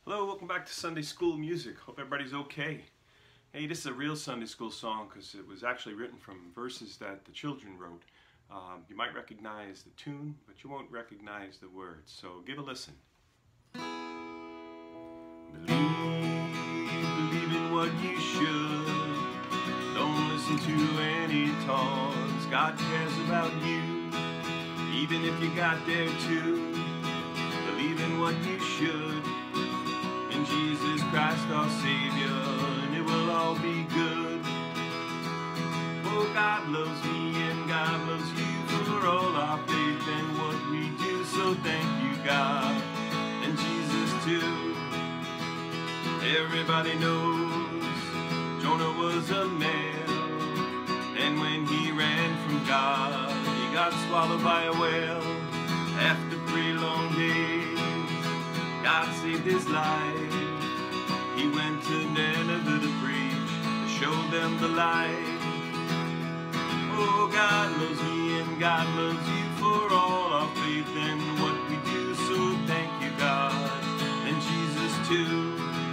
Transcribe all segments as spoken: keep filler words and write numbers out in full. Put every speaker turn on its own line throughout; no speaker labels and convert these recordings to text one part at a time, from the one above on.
Hello, welcome back to Sunday School Music. Hope everybody's okay. Hey, this is a real Sunday School song because it was actually written from verses that the children wrote. Um, you might recognize the tune, but you won't recognize the words. So give a listen. Believe, believe in what you should. Don't listen to any taunts. God cares about you, even if you got there too. Believe in what you should. In Jesus Christ our Savior, and it will all be good. Oh, God loves me and God loves you for all our faith and what we do. So thank you, God, and Jesus too. Everybody knows Jonah was a man, and when he ran from God, he got swallowed by a whale. After three long days, God saved his life. He went to Nineveh to preach, to show them the light. Oh, God loves me and God loves you for all our faith and what we do. So thank you, God, and Jesus too.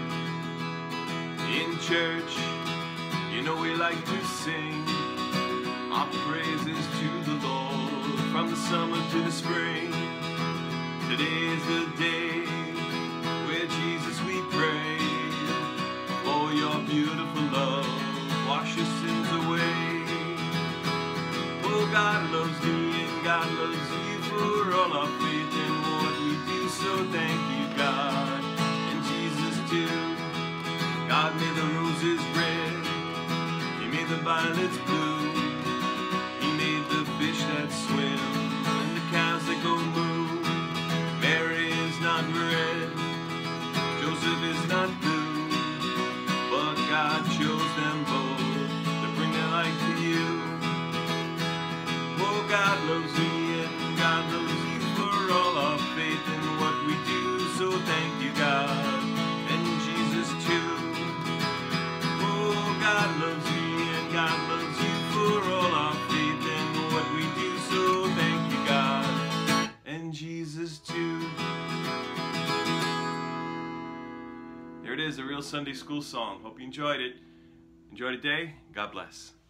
In church, you know we like to sing our praises to the Lord from the summer to the spring. Today is the day where Jesus we pray. For your beautiful love, wash your sins away. Oh, God loves me and God loves you for all our faith and what we do. So thank you, God, and Jesus too. God made the roses red, He made the violets blue. He made the fish that swim and the cows that go moo. Mary is not red, Joseph is not blue, but God chose them both to bring their light to you. Oh, God loves me and God loves you for all our faith and what we do. So thank you, God, and Jesus too. Oh, God loves me and God loves you for all our faith and what we do. So thank you, God, and Jesus too. There it is, a real Sunday school song. Hope you enjoyed it. Enjoy the day. God bless.